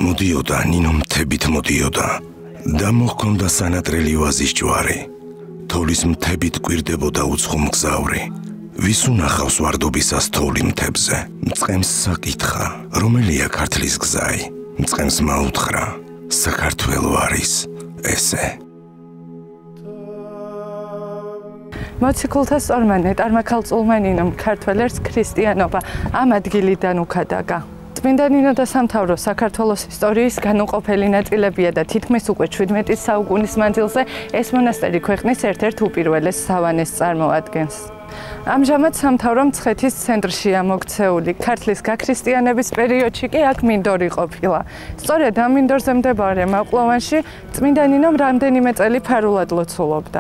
მოდიოდა ნინო მთებით მოდიოდა და მოჰქონდა სანატრელი ვაზის ჯვარი თოვლის მთებით კვირდებოდა უცხო მგზავრი ვის უნახავს ვარდობისას თოვლი მთებზე მწყემს საკითხა რომელია ქართლის გზაი მწყემს მაუთხრა საქართველო არის ესე მოციქულთა სწორმანი წარმაქალწულმა ნინომ ქართველებს ქრისტიანობა ამ ადგილიდან უქადაგა წმინდა ნინო და სამთავრო საქართველოს ისტორიის განუყოფელი ნაწილებია და თითქმის უკვე 17 საუკუნის მანძილზე ეს მონასტერი ქვეყნის ერთ-ერთ უპირველეს სავანეს წარმოადგენს. ამჟამად სამთავრო მცხეთის ცენტრშია მოქცეული. ქართლის გაქრისტიანების პერიოდში კი აქ მინდორი ყოფილა. სწორედ ამ მინდორზე მდებარე მაყლოვანში წმინდა ნინომ რამდენიმე წელი ფარულად ლოცულობდა.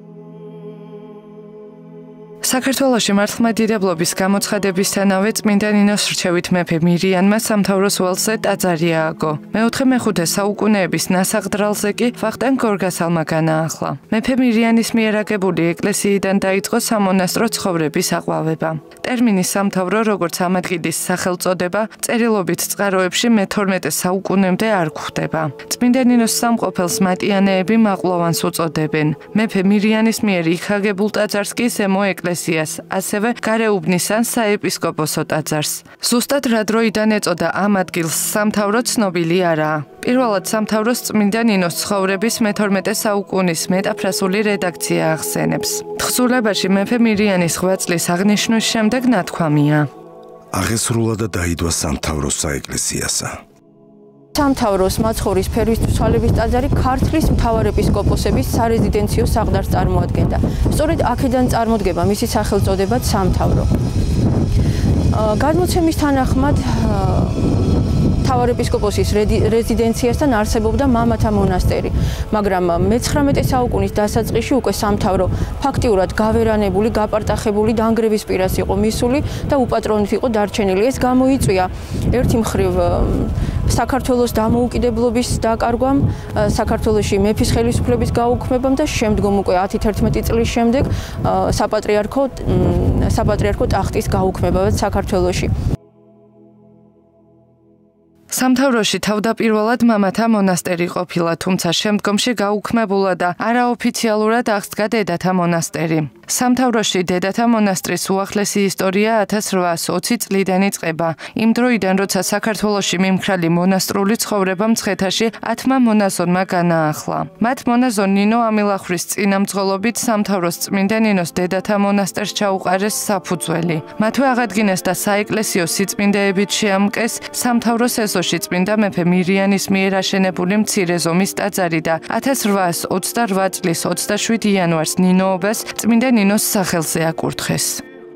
საქართველოში მართლმადიდებლობის გამოცხადებისთანავე წმინდა ნინოს რჩევით მეფე მირიანმა სამთავროს ველზე ტაძარი ააგო. მეოთხე-მეხუთე საუკუნეების ნასაღდრალზე კი ვახტანგ გორგასალმა განაახლა. მეფე მირიანის მიერ აგებული ეკლესიიდან დაიწყო სამონასტრო ცხოვრების აყვავება. ტერმინი სამთავრო, როგორც ამ ადგილის სახელწოდება, წერილობით წყაროებში მე-12 საუკუნემდე არ გვხვდება. წმინდა ნინოს სამყოფელს მატიანეები მაყლოვანს უწოდებენ. მეფე მირიანის მიერ იქ აგებულ ტაძარს კი ზემო ეკლესიას, ასევე გარეუბნის ან საეპისკოპოსო ტაძარს. ზუსტად რა დროიდან ეწოდა ამ ადგილს სამთავრო ცნობილი არაა. პირველად სამთავროს წმინდა ნინოს ცხოვრების მე-12 საუკუნის მეტაფრასული რედაქცია ახსენებს. თხზულებაში მეფე მირიანის ღვაწლის აღნიშვნის შემდეგ ნათქვამია. აღესრულა და დაიდვა სამთავროს საეკლესიასა. სამთავროს მაცხოვრის ფერვის თვალების ტაძარი ქართლის მთავარეპისკოპოსების სარეზიდენციო სახლს წარმოადგენდა. სწორედ აქედან წარმოდგება მისი სახელწოდებაც სამთავრო. გადმოცემის თანახმად მთავარეპისკოპოსის რეზიდენციასთან არსებობდა მამათა მონასტერი, მაგრამ მე-19 საუკუნის დასაწყისში უკვე სამთავრო ფაქტიურად გავერანებული, გაპარტახებული დანგრევის პირას იყო მისული და უპატრონით იყო დარჩენილი. ეს გამოიწვია ერთი მხრივ საქართველოს დამოუკიდებლობის დაკარგვამ, საქართველოში მეფის ხელისუფლების გაუქმებამ და შემდგომ უკვე 10-11 წლის შემდეგ საპატრიარქო ტახტის გაუქმებამ საქართველოში. სამთავროში თავდაპირველად მამათა მონასტერი ყოფილა, თუმცა შემდგომში გაუქმებულა და არაოფიციალურად აღსდგა დედათა მონასტერი. სამთავროში დედათა მონასტრის უახლესი ისტორია 1820 წლიდან იწყება. იმ დროიდან, როცა საქართველოში მიმხრალი მონასტრული ცხოვრება მცხეთაში 10 მონაზონმა განაახლა. მათ მონაზონ ნინო ამილახვრის წინამძღოლობით სამთავროს წმინდა ნინოს დედათა მონასტერს ჩაუყარეს საფუძველი. მათვე აღადგინეს და საეკლესიო სიწმინდეებით შეამკეს სამთავროს ეზოში წმინდა მეფე მირიანის მიერ აშენებული მცირე ზომის ტაძარი და 1828 წლის 27 იანვარს ნინოობას წმინდა ნინოს სახელზე აკურთხეს.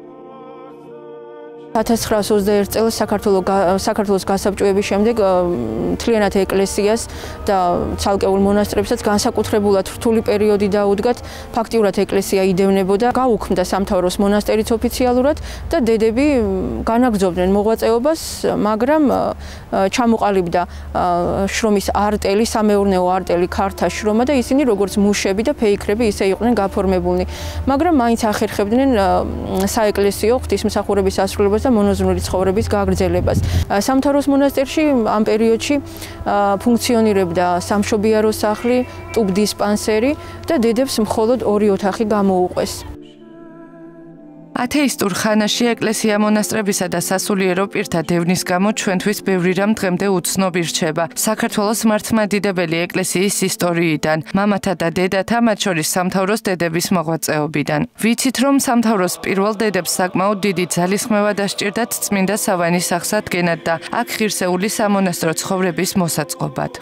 1921 წელს საქართველოს გასაბჭოების შემდეგ მთლიანად ეკლესიას და ცალკეულ მონასტრებსაც განსაკუთრებულად რთული პერიოდი დაუდგათ. ფაქტიურად ეკლესია იდევნებოდა, გაუქმდა სამთავროს მონასტერიც ოფიციალურად და დედები განაგრძობდნენ მოღვაწეობას, მაგრამ ჩამოყალიბდა შრომის არტელი, სამეურნეო არტელი ქართა შრომა და ისინი როგორც მუშები და ფეიქრები ისე იყვნენ გაფორმებულნი. მაგრამ მაინც ახერხებდნენ საეკლესიო ღვთისმსახურების ასრულებას და მონაზვნური ცხოვრების გაგრძელებას. სამთავროს მონასტერში ამ პერიოდში ფუნქციონირებდა სამშობიარო სახლი, ტუბდისპანსერი და დედებს მხოლოდ 2 ოთახი გამოუყვეს. ათეისტურ ხანაში ეკლესია მონასტრებისა და სასულიერო პირთა დევნის გამო ჩვენთვის ბევრი რამ დღემდე უცნობი რჩება. საქართველოს მართლმადიდებელი ეკლესიის ისტორიიდან, მამათა და დედათა, მათ შორის სამთავროს დედების მოღვაწეობიდან. ვიცით, რომ სამთავროს პირველ დედებს საკმაოდ დიდი ძალისხმევა დასჭირდათ წმინდა სავანის აღსადგენად და აქ ღირსეული სამონასტრო ცხოვრების მოსაწყობად.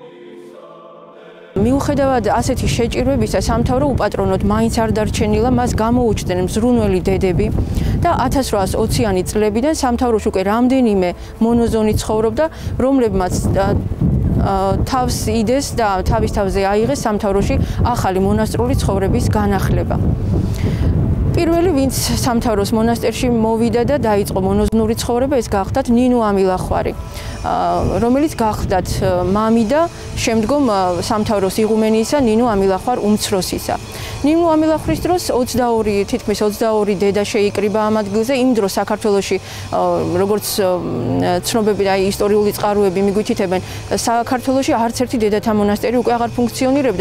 მიუხედავად ასეთი შეჭირვებისა, სამთავრო უპატრონოდ მაინც არ დარჩენილა, მას გამოუჩნდნენ მზრუნველი დედები და 1820-იანი წლებიდან სამთავროში უკვე რამდენიმე მონაზონი ცხოვრობდა, რომლებმაც თავს იდეს და თავის თავზე აიღეს სამთავროში ახალი მონასტრული ცხოვრების განახლება. პირველი ვინც სამთავროს მონასტერში მოვიდა და დაიწყო მონოზვნური ცხოვრება, ეს გახდათ ნინო ამილახვარი, რომელიც გახდათ მამი და შემდგომ სამთავროს იღუმენიისა ნინო ამილახვარ უმცროსისა. ნინო ამილახვის დროს 22 დედა შეიკრიბა ამ ადგილზე. იმ დროს საქართველოში როგორც ცნობები და ისტორიული წყაროები მიგვითითებენ, საქართველოში არც ერთი დედათა მონასტერი უკვე აღარ ფუნქციონირებდა.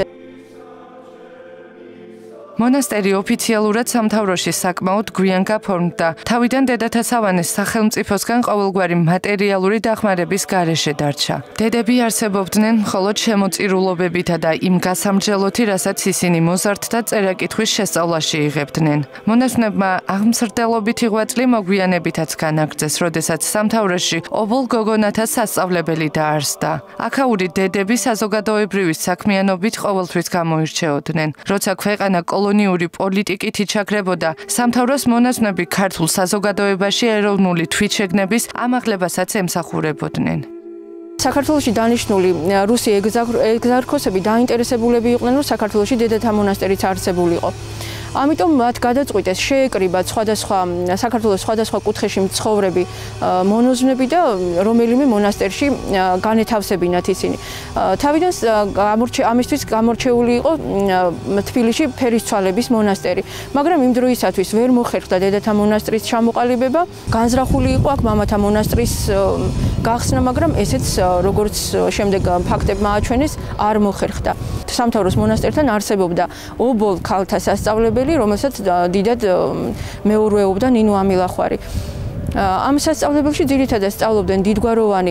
მონასტერი ოფიციალურად სამთავროში საკმაოდ გვიან გაფორმდა. თავიდან დედათა სავანეს სახელმწიფოსგან ყოველგვარი მატერიალური დახმარების გარეშე დარჩა. დედები არსებობდნენ მხოლოდ შემოწირულობებითა და იმ გასამჯელოთი, რასაც ისინი მოზარდთა წერა-კითხვის შესწავლაში იღებდნენ. მონაზვნებმა აღმსრდელობითი ღვაწლი მოგვიანებითაც განაგრძეს, როდესაც სამთავროში ობოლ გოგონათა სასწავლებელი დაარსდა. აქაური დედები საზოგადოებრივი საქმიანობით ყოველთვის გამოირჩეოდნენ. როცა ქვეყანა კოლონიური პოლიტიკით იჩაგრებოდა, სამთავროს მონაზვნები ქართულ საზოგადოებაში ეროვნული თვითშეგნების ამაღლებასაც ემსახურებოდნენ. საქართველოში დანიშნული რუსი ეგზარქოსები დაინტერესებულები იყვნენ, რომ საქართველოში დედათა მონასტერიც არსებულიყო. ამიტომ მათ გადაწყვიტეს შეეკრიბა საქართველოს სხვადასხვა კუთხეში მცხოვრები მონოზვნები და რომელიმე მონასტერში განეთავსებინათ ისინი. თავიდან ამისთვის გამორჩეული იყო თბილისში ფერისცვალების მონასტერი, მაგრამ იმ დროისათვის ვერ მოხერხდა დედათა მონასტრის ჩამოყალიბება. განზრახული იყო აქ მამათა მონასტრის გახსნა, მაგრამ ესეც როგორც შემდეგ ფაქტებმა აჩვენეს, არ მოხერხდა. სამთავროს მონასტერთან არსებობდა ობოლ ქალთა სასწავლებელი, რომელსაც დიდად მეურვეობდა ნინო ამილახვარი. ამ სასწავლებელში ძირითადად სწავლობდნენ დიდგვაროვანი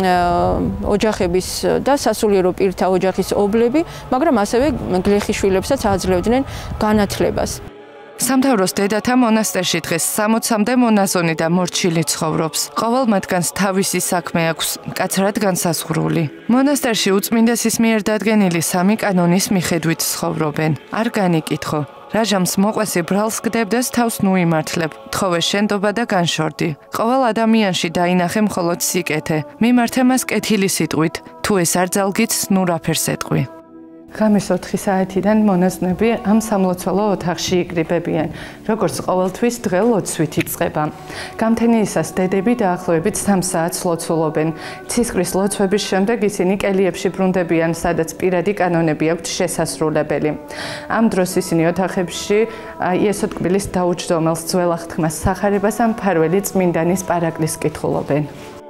ოჯახების და სასულიერო პირთა ოჯახის ობლები, მაგრამ ასევე გლეხიშვილებსაც აძლევდნენ განათლებას. სამთავროს დედათა მონასტერში დღეს 60-მდე მონაზონი და მორჩილი ცხოვრობს. ყოველ მათგანს თავისი საქმე აქვს, მკაცრად განსაზღვრული. მონასტერში უწმინდესის მიერ დადგენილი 3 კანონის მიხედვით ცხოვრობენ. არ განიკითხო. რაჟამს მოყვესი ბრალს გდებდეს, თავს ნუიმართლებ, თხოვე შენდობა და განშორდი. ყოველ ადამიანში დაინახე მხოლოდ სიკეთე. მიმართე მას კეთილი სიტყვით, თუ ეს არ ძალგიც, ნუ რაფერს ეტყვი. ღამის 4 საათიდან მონაზვნები ამ სამლოცველო ოთახში იკრიბებიან, როგორც ყოველთვის დღე ლოცვით იწყება. გამთენიისას დედები დაახლოებით 3 საათს ლოცულობენ. ცისკრის ლოცვების შემდეგ ისინი კელიებში ბრუნდებიან, სადაც პირადი კანონები აქვთ შესასრულებელი. ამ დროს ისინი ოთახებში იესო ტკბილის დაუჯდომელს ძველ აღთქმას სახარებას ან მფარველი წმინდანის პარაკლის კითხულობენ.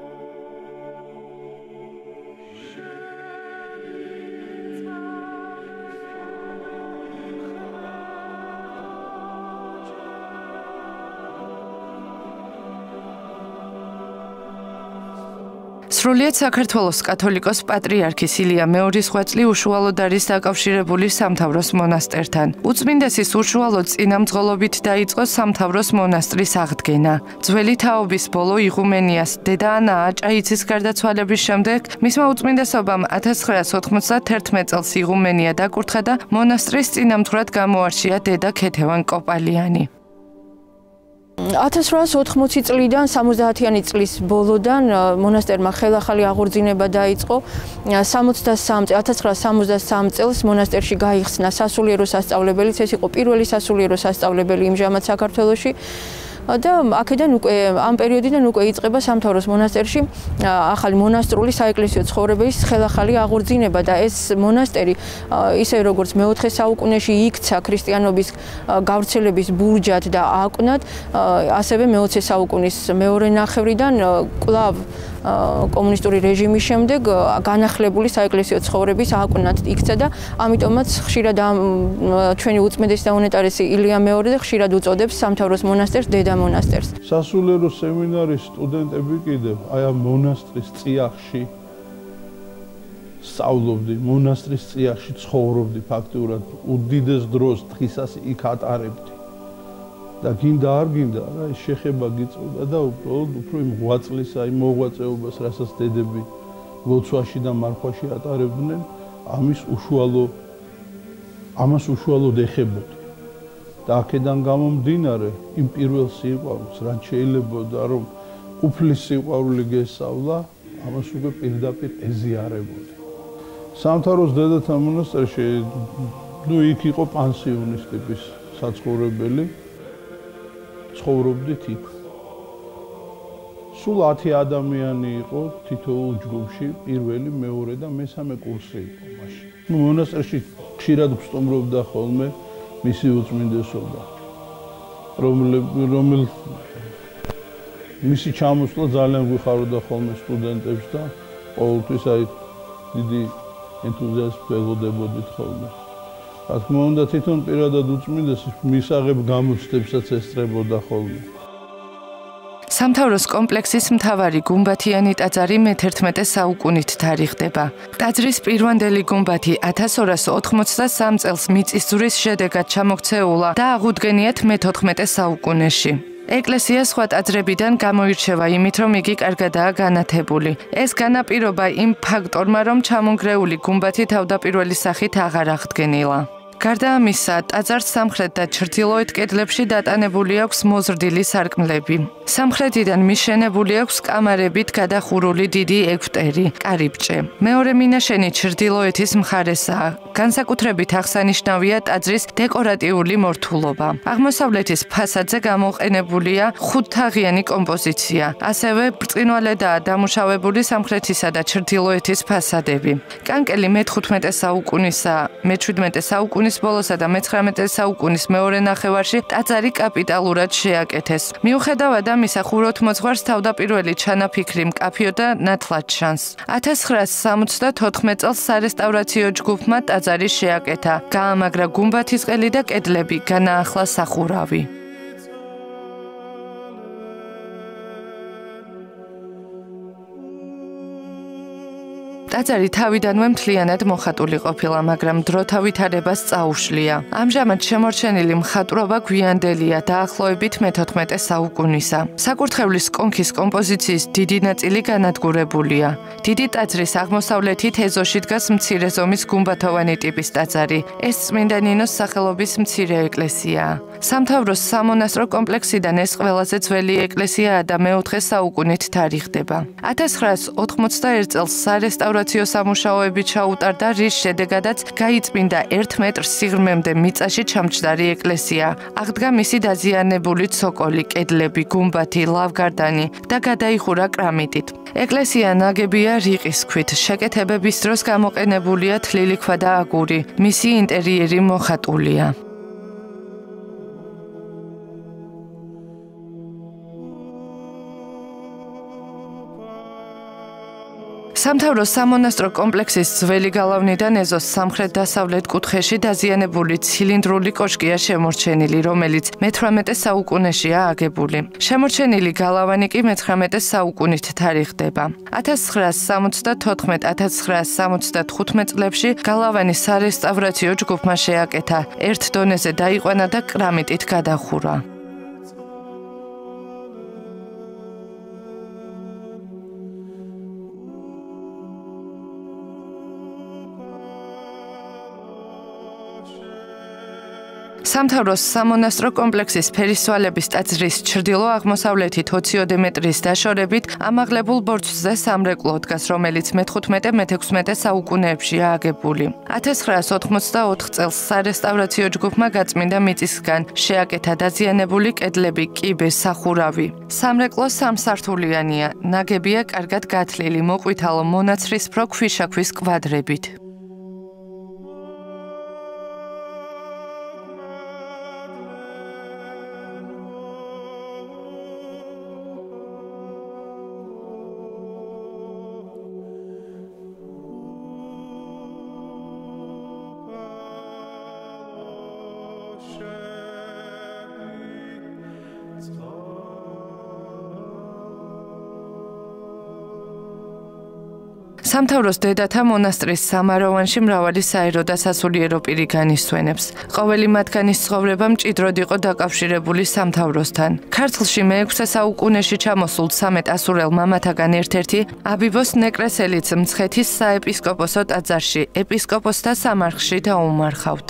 სრულიად საქართველოს კათოლიკოს პატრიარქის ილია მეორის ღვაწლი უშუალოდ არის დაკავშირებული სამთავროს მონასტერთან. უწმინდესის უშუალოდ წინამძღოლობით დაიწყო სამთავროს მონასტრის აღდგენა. ძველი თაობის ბოლო იღუმენიას დედა ანა აჭაიცის გარდაცვალების შემდეგ მისმა უწმინდესობამ 1991 წელს იღუმენია დაკურთხა და მონასტრის წინამძღვრად გამოარჩია დედა ქეთევან კოპალიანი. 1880 წლიდან 70-იანი წლის ბოლოდან მონასტერმა ხელახალი აღორძინება დაიწყო. 1963 წელს მონასტერში გაიხსნა სასულიერო სასწავლებელიც, ეს იყო პირველი სასულიერო სასწავლებელი იმჟამად საქართველოში. და აქედან უკვე ამ პერიოდიდან უკვე იწყება სამთავროს მონასტერში ახალი მონასტრული საეკლესიო ცხოვრების ხელახალი აღორძინება და ეს მონასტერი ისე როგორც მე-4 საუკუნეში იქცა ქრისტიანობის გავრცელების ბურჯად და აკვნად, ასევე მე-20 საუკუნის მეორე ნახევრიდან კვლავ კომუნისტური რეჟიმის შემდეგ განახლებული საეკლესიო ცხოვრების აკვნად იქცა და ამიტომაც ხშირად ჩვენი უწმიდესი და უნეტარესი ილია მეორე ხშირად უწოდებს სამთავროს მონასტერს დედა მონასტერს. სასულიერო სემინარის სტუდენტები კიდევ აი ამ მონასტრის წიაღში სწავლობდი, მონასტრის წიაღში ცხოვრობდი ფაქტურად, უდიდეს დროს დღისას იქ ატარებდი. და გინდა არ გინდა რა ეს შეხება გიწევდა და უფრო იმ ღვაწლის აი მოღვაწეობას რასაც დედები ლოცვაში და მარხვაში ატარებდნენ ამას უშუალოდ ეხებოდი და აქედან გამომდინარე იმ პირველ სიყვარულს რაც შეიძლებოდა რომ უფლის სიყვარული გესწავლა ამას უკვე პირდაპირ ეზიარებოდი სამთავროს დედათა მონასტერში იქ იყო პანსიონის ტიპის საცხოვრებელი. ცხოვრობდით იქ. სულ 10 ადამიანი იყო თითოეულ ჯგუფში, პირველი, მეორე და მესამე კურსი იყო მაშინ. მონასტერში ხშირად ვსტუმრობდა ხოლმე მისი უწმინდესობა, რომელიც მისი ჩამოსვლა ძალიან გვიხაროდა ხოლმე სტუდენტებს და ყოველთვის აი დიდი ენთუზიაზმით ვეღოდებოდით ხოლმე. რა თქმა უნდა, თვითონ პირადად უწმინდეს მისაღებ გამოცდებსაც ესწრებოდა ხოლმე. სამთავროს კომპლექსის მთავარი გუმბათიანი ტაძარი მე-11 საუკუნით თარიღდება. ტაძრის პირვანდელი გუმბათი 1283 წელს მიწისძვრის შედეგად ჩამოქცეულა და აღუდგენიათ მე-14 საუკუნეში. ეკლესია სხვა ტაძრებიდან გამოირჩევა იმით, რომ იგი კარგადაა განათებული. ეს განაპირობა იმ ფაქტორმა, რომ ჩამონგრეული გუმბათი თავდაპირველი სახით აღარ აღდგენილა. გარდა ამისა, ტაძარს სამხრეთ და ჩრდილოეთ კედლებში დატანებული აქვს მოზრდილი სარკმლები. სამხრეთიდან მიშენებული აქვს კამარებით გადახურული დიდი ეგვტერი, კარიბჭე. მეორე მინაშენი ჩრდილოეთის მხარესაა. განსაკუთრებით აღსანიშნავია ტაძრის დეკორატიული მორთულობა. აღმოსავლეთის ფასადზე გამოყენებულია ხუთთაღიანი კომპოზიცია. ასევე ბრწყინვალედაა დამუშავებული სამხრეთისა და ჩრდილოეთის ფასადები. კანკელი მე-15 საუკუნისა, მე-17 საუკუნის ბოლოსა და მე-19 საუკუნის მეორე ნახევარში ტაძარი კაპიტალურად შეაკეთეს. მიუხედავად ამისა, ხუროთმოძღვარს თავდაპირველი ჩანაფიქრი მკაფიო და ნათლად ჩანს. 1974 წელს სარესტავრაციო ჯგუფმა ტაძარი შეაკეთა, გაამაგრა გუმბათის ყელი და კედლები, განაახლა სახურავი. ტაძარი თავიდანვე მთლიანად მოხატული ყოფილა, მაგრამ დროთა ვითარებას წაუშლია. ამჟამად შემორჩენილი მხატვრობა გვიანდელია, დაახლოებით მე-14 საუკუნისა. საკურთხევლის კონქის კომპოზიციის დიდი ნაწილი განადგურებულია. დიდი ტაძრის აღმოსავლეთით ეზოში დგას მცირე ზომის გუმბათოვანი ტიპის ტაძარი. ეს წმინდა ნინოს სახელობის მცირე ეკლესიაა. სამთავროს სამონასტრო კომპლექსიდან ეს ყველაზე ძველი ეკლესიაა და მე-4 საუკუნით თარიღდება. 1981 წელს სარესტავრაციო სამუშაოები ჩაუტარდა, რის შედეგადაც გაიწმინდა 1 მეტრ სიღრმემდე მიწაში ჩამჯდარი ეკლესია. აღდგა მისი დაზიანებული ცოკოლი, კედლები, გუმბათი, ლავგარდანი და გადაიხურა კრამიტით. ეკლესია ნაგებია რიყის ქვით, შეკეთებების დროს გამოყენებულია თლილი ქვა და აგური. მისი ინტერიერი მოხატულია. სამთავროს სამონასტრო კომპლექსის ძველი გალავნიდან ეზოს სამხრეთ-დასავლეთ კუთხეში დაზიანებული ცილინდრული კოშკია შემორჩენილი, რომელიც მე-18 საუკუნეშია აგებული. შემორჩენილი გალავანი კი მე-19 საუკუნით თარიღდება. 1974-1975 წლებში გალავანი სარესტავრაციო ჯგუფმა შეაკეთა, ერთ დონეზე დაიყვანა და კრამიტით გადახურა. სამთავროს სამონასტრო კომპლექსის ფერისცვალების ტაძრის ჩრდილო-აღმოსავლეთით 20 მეტრის დაშორებით ამაღლებულ ბორცვზე სამრეკლო დგას, რომელიც მე-15-მე-16 საუკუნეებშია აგებული. 1984 წელს სარესტავრაციო ჯგუფმა გაწმინდა მიწისგან შეაკეთა დაზიანებული კედლები, კიბე, სახურავი. სამრეკლო სამსართულიანია, ნაგებია კარგად გათლილი, მოყვითალო მონაცრისფრო ქვიშაქვის კვადრებით. სამთავროს დედათა მონასტრის სამაროვანში მრავალი საერო და სასულიერო პირი განისვენებს. ყოველი მათგანის ცხოვრება მჭიდროდ იყო დაკავშირებული სამთავროსთან. ქართლში მე-6 საუკუნეში ჩამოსულ 13 ასურელ მამათაგან ერთ-ერთი აბიბოს ნეკრესელიც მცხეთის საეპისკოპოსო ტაძარში, ეპისკოპოსთა სამარხში დაუმარხავთ.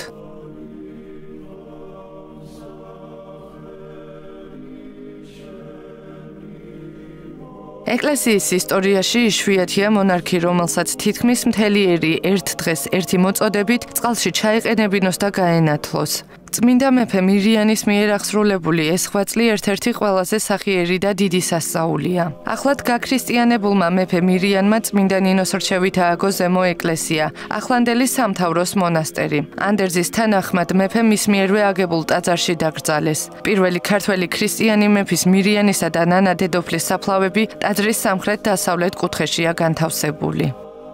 ეკლესიის ისტორიაში იშვიათია მონარქი, რომელსაც თითქმის მთელი ერი ერთ დღეს ერთი მოწოდებით წყალში ჩაეყენებინოს და გაენათლოს. წმინდა მეფე მირიანის მიერ აღსრულებული ეს ღვაწლი ერთ-ერთი ყველაზე სახიერი და დიდი სასწაულია. ახლად გაქრისტიანებულმა მეფე მირიანმა წმინდა ნინოს რჩევით ააგო ზემო ეკლესია, ახლანდელი სამთავროს მონასტერი. ანდერძის თანახმად მეფე მის მიერვე აგებულ ტაძარში დაკრძალეს. პირველი ქართველი ქრისტიანი მეფის მირიანისა და ნანა დედოფლის საფლავები ტაძრის სამხრეთ-დასავლეთ კუთხეშია განთავსებული.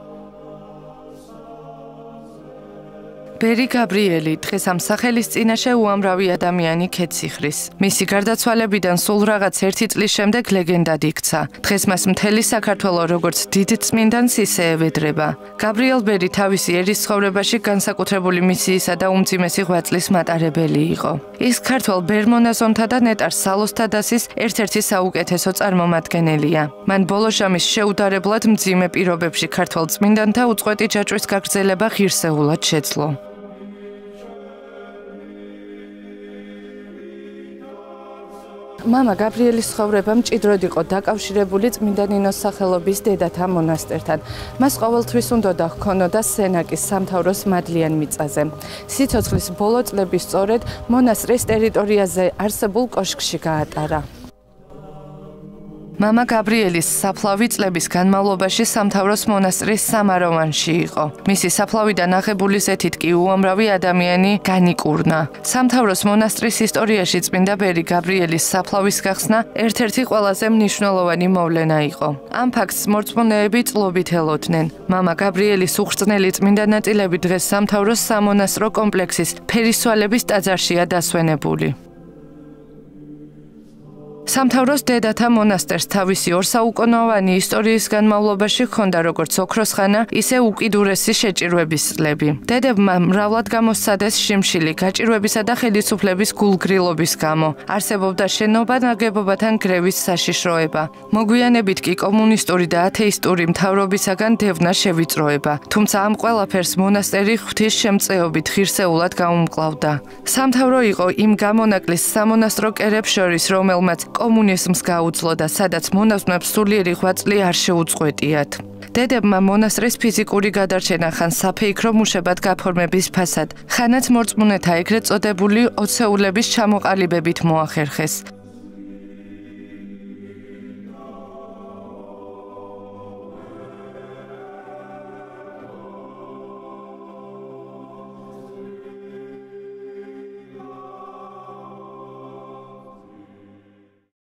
ბერი გაბრიელი დღეს ამ სახელის წინაშე უამრავი ადამიანი ქეციხრის. მისი გარდაცვალებიდან სულ რაღაც 1 წლის შემდეგ ლეგენდად იქცა. დღეს მას მთელი საქართველო როგორც დიდ წმინდანს ისე ევედრება. გაბრიელ ბერი თავისი ერის ცხოვრებაში განსაკუთრებული მისიისა და უმძიმესი ღვაწლის მატარებელი იყო. ის ქართველ ბერმონაზონთა და ნეტარ სალოსთა დასის ერთ-ერთი საუკეთესო წარმომადგენელია. მან ბოლო ჟამის შეუდარებლად მძიმე პირობებში ქართველ წმინდანთა უწყვეტი ჯაჭვის გაგრძელება ღირსეულად შეძლო. მამა გაბრიელის ცხოვრება მჭიდროდ იყო დაკავშირებული წმინდა ნინოს სახელობის დედათა მონასტერთან. მას ყოველთვის უნდოდა ჰქონოდა სენაკის სამთავროს მადლიან მიწაზე. სიცოცხლის ბოლო წლები სწორედ მონასტრის ტერიტორიაზე არსებულ კოშკში გაატარა. მამა გაბრიელის საფლავი წლების განმავლობაში სამთავროს მონასტრის სამაროვანში იყო. მისი საფლავიდან აღებული ზეთით კი უამრავი ადამიანი განიკურნა. სამთავროს მონასტრის ისტორიაში წმინდა ბერი გაბრიელის საფლავის გახსნა ერთ-ერთი ყველაზე მნიშვნელოვანი მოვლენა იყო. ამ ფაქტს მორწმუნეები წლობით ელოდნენ. მამა გაბრიელის უხრწნელი წმინდა ნაწილები დღეს სამთავროს სამონასტრო კომპლექსის ფერისვალების ტაძარშია დასვენებული. სამთავროს დედათა მონასტერს თავისი ორსაუკუნოვანი ისტორიის განმავლობაში ჰქონდა როგორც ოქროს ხანა, ისე უკიდურესი შეჭირვების წლები. დედებმა მრავლად გამოსცადეს შიმშილი, გაჭირვებისა და ხელისუფლების გულგრილობის გამო. არსებობდა შენობა ნაგებობათან გრევის საშიშროება. მოგვიანებით კი კომუნისტური და ათეისტური მთავრობისაგან დევნა შევიწროება. თუმცა ამ ყველაფერს მონასტერი ღვთის შემწეობით ღირსეულად გაუმკლავდა. სამთავრო იყო იმ გამონაკლის სამონასტრო კერებს შორის, რომელმაც კომუნიზმს გაუძლო და სადაც მონაზვნებს სულიერი ღვაწლი არ შეუწყვეტიათ. დედებმა მონასტრის ფიზიკური გადარჩენა ხან საფეიქრო მუშებად გაფორმების ფასად, ხანაც მორწმუნეთა ეგრეთ წოდებული ოცეულების ჩამოყალიბებით მოახერხეს.